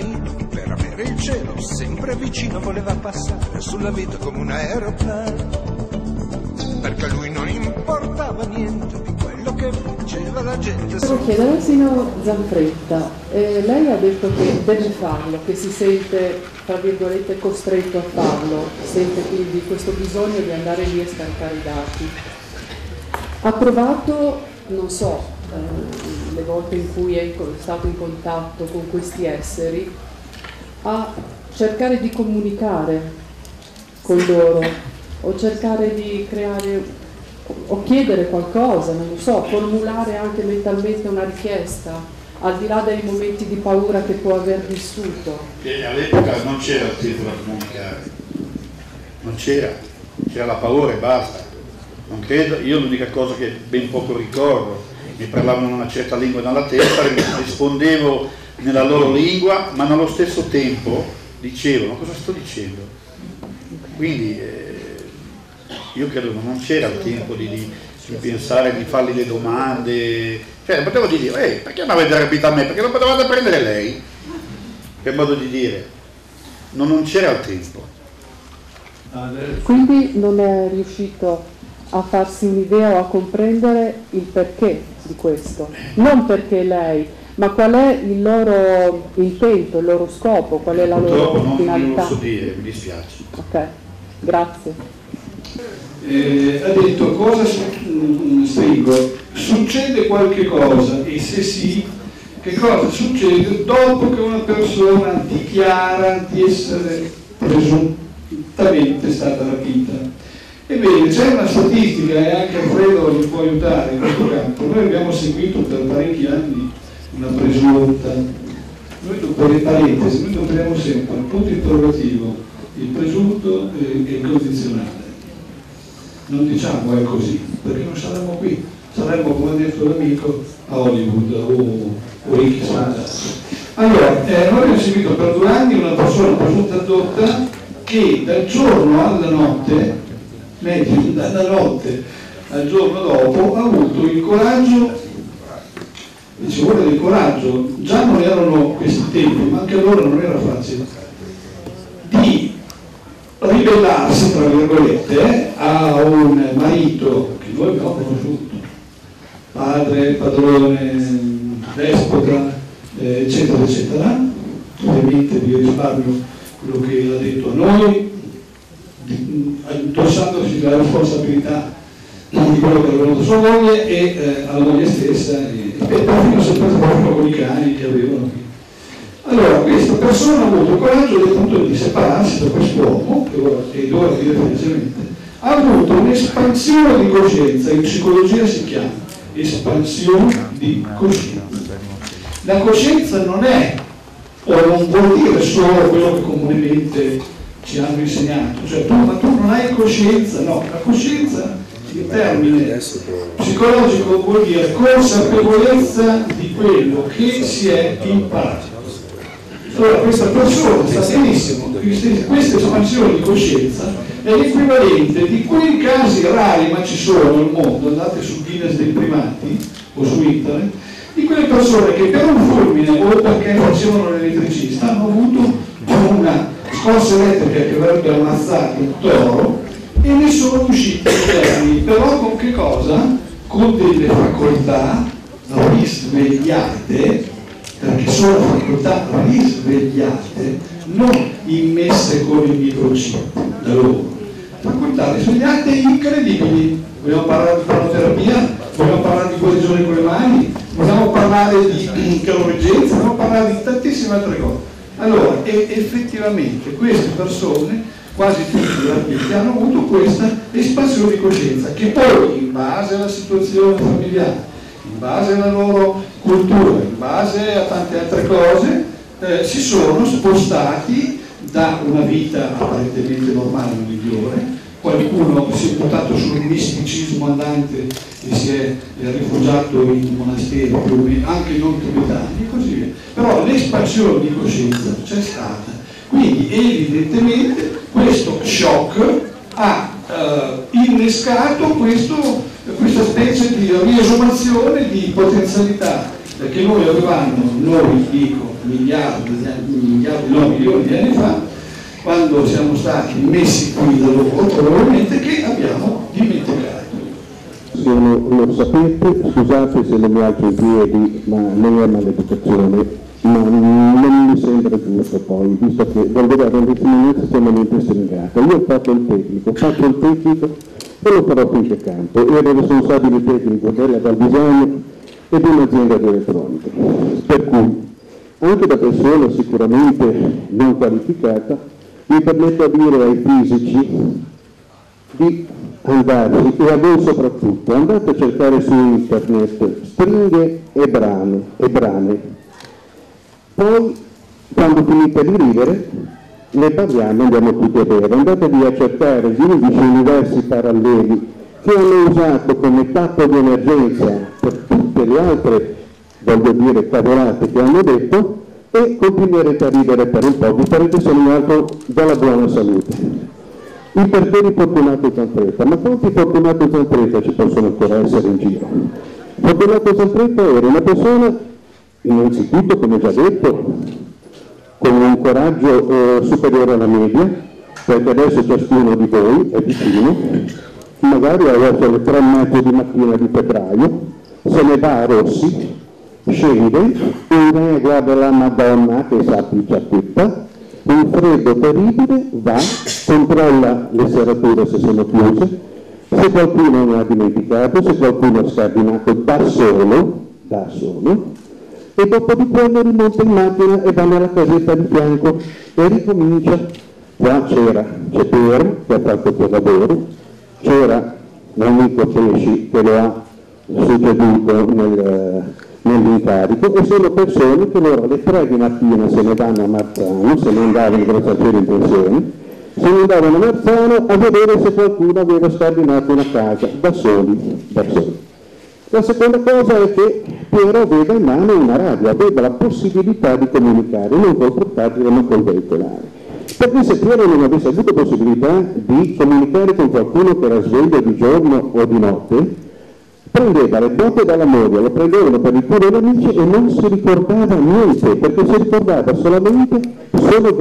marino, per avere il cielo sempre vicino voleva passare sulla vita come un aeroplano, perché a lui non importava niente di quello che faceva la gente. Devo chiedere al signor Zanfretta, lei ha detto che deve farlo, che si sente, tra virgolette, costretto a farlo, sente quindi questo bisogno di andare lì e scaricare i dati. Ha provato, non so, le volte in cui è stato in contatto con questi esseri, a cercare di comunicare con loro, o cercare di creare, o chiedere qualcosa, non lo so, formulare anche mentalmente una richiesta, al di là dei momenti di paura che può aver vissuto. E all'epoca non c'era il tempo da comunicare, non c'era la paura e basta. Non credo, io l'unica cosa che ben poco ricordo, mi parlavano una certa lingua nella testa, rispondevo nella loro lingua, ma nello stesso tempo dicevo, ma cosa sto dicendo? Quindi io credo che non c'era il tempo di pensare, di fargli le domande, cioè potevo dire, perché mi avete rapito a me? Perché non potevate prendere lei? Per modo di dire, non c'era il tempo. Quindi non è riuscito a farsi un'idea o a comprendere il perché di questo, non perché lei, ma qual è il loro intento, il loro scopo, qual è la loro finalità. Non lo so dire, mi dispiace. Ok, grazie. Ha detto cosa scrivo, succede qualche cosa e se sì, che cosa succede dopo che una persona dichiara di essere presuntamente stata rapita. Ebbene, c'è una statistica e anche Alfredo vi può aiutare in questo campo. Noi abbiamo seguito per parecchi anni una presunta, noi per le parentesi, noi dovremo sempre il punto interrogativo, il presunto e il condizionale. Non diciamo è così, perché non saremmo qui, saremmo, come ha detto l'amico, a Hollywood o in chissà. Allora, noi abbiamo seguito per 2 anni una persona presunta addotta che dal giorno alla notte, meglio dalla notte al giorno dopo, ha avuto il coraggio, ci vuole del coraggio, già non erano questi tempi, ma anche allora non era facile, di ribellarsi, tra virgolette, a un marito che noi abbiamo conosciuto, padre, padrone, despota, eccetera, eccetera. Ovviamente vi risparmio quello che ha detto a noi, indossandosi la responsabilità di quello che aveva avuto sua moglie e alla moglie stessa, e perfino sempre con i cani che avevano. Allora, questa persona ha avuto il coraggio del punto di separarsi da quest'uomo, che ora dire felicemente, ha avuto un'espansione di coscienza, in psicologia si chiama espansione di coscienza. La coscienza non è, o non vuol dire solo quello che comunemente ci hanno insegnato, cioè ma tu non hai coscienza, no, la coscienza in termine psicologico vuol dire consapevolezza di quello che si è imparato. Allora questa persona sta benissimo, questa espansione di coscienza è l'equivalente di quei casi rari, ma ci sono nel mondo, andate su Guinness dei primati o su internet, di quelle persone che per un fulmine o perché facevano l'elettricista hanno avuto una scossa elettrica che avrebbe ammazzato un toro e ne sono usciti interni, però con che cosa? Con delle facoltà risvegliate, perché sono facoltà risvegliate, non immesse con il microchip da loro, facoltà risvegliate incredibili. Vogliamo parlare di pranoterapia, vogliamo parlare di guarigione con le mani, vogliamo parlare di chiaroveggenza, vogliamo parlare di tantissime altre cose. Allora, effettivamente queste persone, quasi tutti i rapiti, hanno avuto questa espansione di coscienza che poi, in base alla situazione familiare, in base alla loro cultura, in base a tante altre cose, si sono spostati da una vita apparentemente normale o migliore. Qualcuno si è buttato sul misticismo andante e si è rifugiato in monasteri più o meno, anche non tibetani e così via. Però l'espansione di coscienza c'è stata. Quindi evidentemente questo shock ha innescato questa specie di riesumazione di potenzialità perché noi avevamo, noi dico miliardi, no, milioni di anni fa, quando siamo stati messi qui da loro, probabilmente che abbiamo dimenticato. Lo sapete, scusate se non mi alzo in piedi, ma non è maleducazione, ma non mi sembra giusto poi, visto che dal governo una testimonianza estremamente stringata. Io ho fatto il tecnico e lo farò finché campo. Ero responsabile tecnico della Valvisano e di un'azienda di elettronica. Per cui, anche da persona sicuramente non qualificata, mi permetto a dire ai fisici di andarsi, e a voi soprattutto, andate a cercare su internet stringhe e brane. Poi, quando finite di ridere, ne parliamo, andiamo tutti a bere. Andatevi a cercare gli 11 universi paralleli che hanno usato come tappo di emergenza per tutte le altre, voglio dire, cavolate che hanno detto, e continuerete a ridere per un po', vi farete segnato dalla buona salute. Il perché di Fortunato Zanfretta, ma quanti Fortunato Zanfretta ci possono ancora essere in giro? Fortunato Zanfretta era una persona, innanzitutto, come già detto, con un coraggio superiore alla media, perché adesso ciascuno di voi è vicino, magari verso le 3:30 di mattina di febbraio, se ne va a Rossi, scende, e guarda la Madonna che sa piccia tutta, un freddo terribile, va, controlla le serrature se sono chiuse, se qualcuno ne ha dimenticato, se qualcuno ha scardinato da solo, e dopo di quello rimonta in macchina e va nella casetta di fianco e ricomincia. Qua c'è Piero che ha fatto quel lavoro, c'era l'amico Pesci che lo ha succeduto nell'incarico, e sono persone che loro alle 3 di mattina se ne vanno a Marzano, se ne andavano in Grossafieri in pensione, se ne andavano a Marzano a vedere se qualcuno aveva scardinato una casa, da soli. La seconda cosa è che Piero aveva in mano una radio, aveva la possibilità di comunicare, non col portatile ma col veicolare. Perché se Piero non avesse avuto possibilità di comunicare con qualcuno che era sveglio di giorno o di notte, prendeva le botte dalla moglie, lo prendevano per il culo degli amici e non si ricordava niente, perché si ricordava solamente sono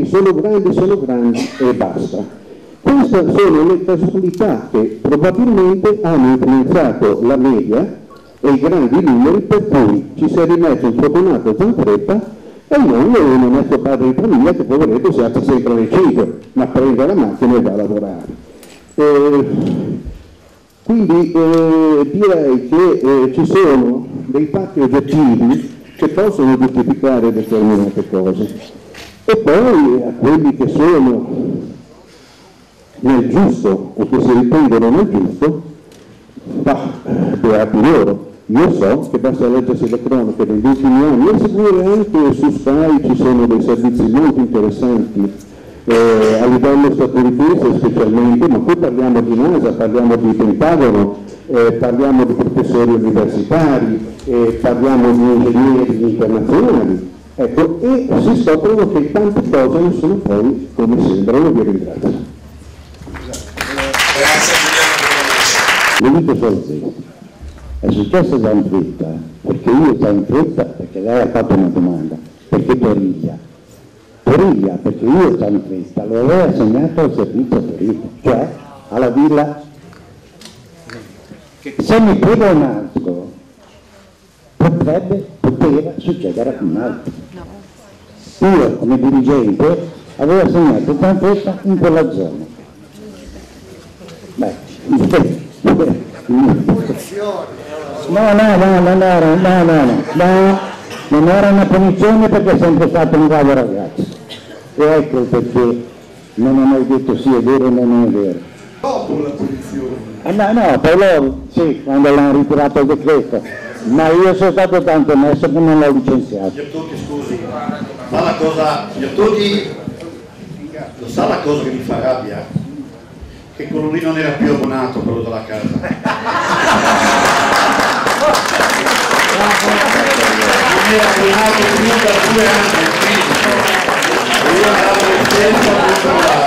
grandi e basta. Queste sono le casualità che probabilmente hanno influenzato la media e i grandi numeri, per cui ci si è rimesso in Fortunato Zanfretta e non un onesto padre di famiglia che poveretto si alza sempre alle 5, ma prende la macchina e va a lavorare. Quindi direi che ci sono dei fatti oggettivi che possono giustificare determinate cose. E poi a quelli che sono nel giusto o che si riprendono nel giusto, beati loro. Io so che basta leggersi le cronache degli ultimi anni e seguire anche su Sky, ci sono dei servizi molto interessanti a livello statunitense specialmente, ma qui parliamo di NASA, parliamo di Pentagono, parliamo di professori universitari, parliamo di ingegneri internazionali, ecco, e si scoprono che tante cose non sono poi come sembrano. Vi ringrazio. Grazie Lo dico solo questo, è successo Zanfretta, perché io Zanfretta, perché lei ha fatto una domanda, perché Torriglia, perché io Zanfretta lo avevo assegnato al servizio a Torriglia, cioè alla villa. Se mi prega un altro, poteva succedere a un altro. Io come dirigente avevo assegnato Zanfretta in quella zona. Non era una punizione perché è sempre stato un bravo ragazzo. E ecco perché non ho mai detto sì è vero o non è vero. Dopo la punizione. No, per loro sì, quando l'hanno ritirato il decreto, ma io sono stato tanto messo che non l'ho licenziato. Gli scusi, fa la cosa, lo sa la cosa che mi fa rabbia? Che quello lì non era più abbonato, quello della casa. Non era abbonato più da 2 anni, io andavo in tempo a controllare.